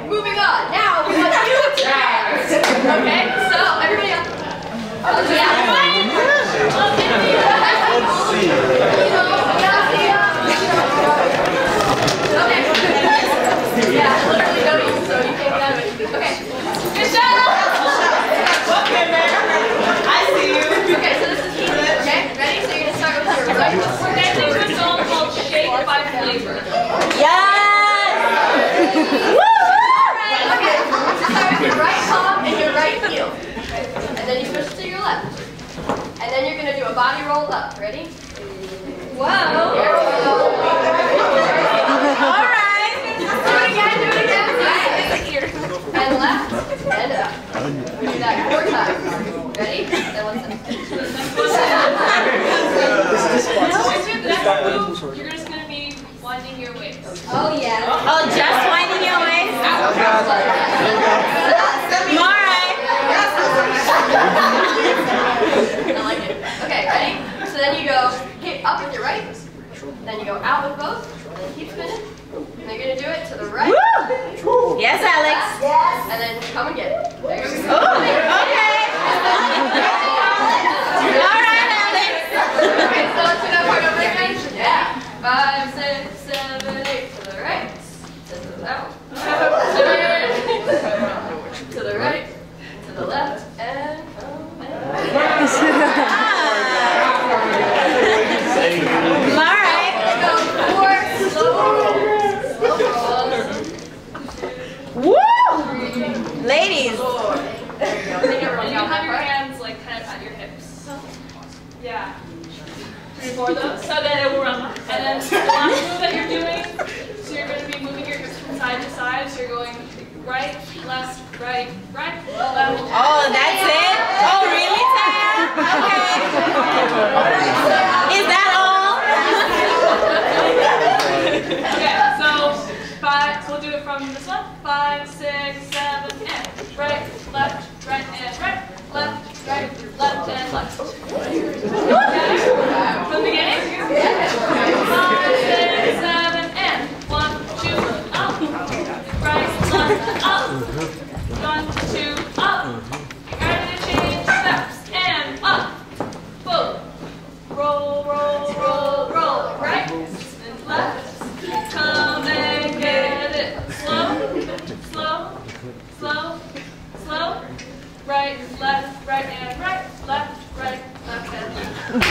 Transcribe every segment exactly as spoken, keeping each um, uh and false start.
moving on. Now we want you to dance. Okay, so everybody up. Oh, yeah. Yeah, literally no use, so you can't get out of it. Okay. Good job! Okay, man. I see you. Okay, so this is easy. Okay, ready? So you're going to start with your right. We're dancing to a song called Shake by Flavor. Yes! Woo! Alright, okay. Start with your right palm and your right heel. And then you push to your left. And then you're going to do a body roll up. Ready? Whoa! Here we go. Alright. And left, and up. We do that four times. Ready? Then one second. You're just going to be winding your waist. Oh, yeah. Oh, just winding your waist? Alright. I like it. Okay, ready? So then you go hit up with your right, then you go out with both, and then keep spinning. And you're going to do it to the right. Woo! Yes, Alex. Yes. And then come and get it. There you go. Oh, okay. All right, Alex. Okay, so let's do that part over again. Yeah. Five, six, seven, eight. To the right. To the left. To the right. To the left. And come and all right. Go four. Slow. Woo! Ladies! There you go. And you have your hands like kind of at your hips. Yeah. Three, four of those. So then it will run. And then the last move that you're doing, so you're going to be moving your hips from side to side. So you're going right, left, right, right, left. Oh, that's it? Oh, really, Tara? Okay. Is that all? Okay, so five, we'll do it from this one. Five, six, seven, and right, left, right, and right, left, right, left, and left. Okay? From the beginning? Five, six, seven, and one, two, up, right, left, up, one, two, up. Ready to change steps, and up, boom. Roll, roll, roll, roll, right, and left. Come and get it. Slow, slow, slow, slow. Right, left, right, and right. Left, right, left, and left.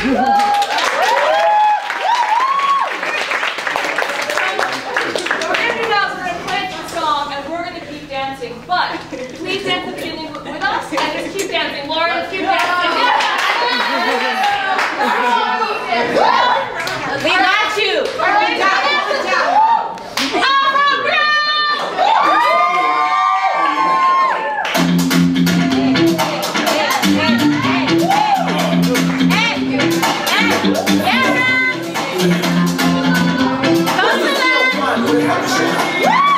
What we're going to do now is we're going to play the song and we're going to keep dancing. But please dance the beginning with us and just keep dancing. Lauren, keep dancing. We got you. All right, down. Come on,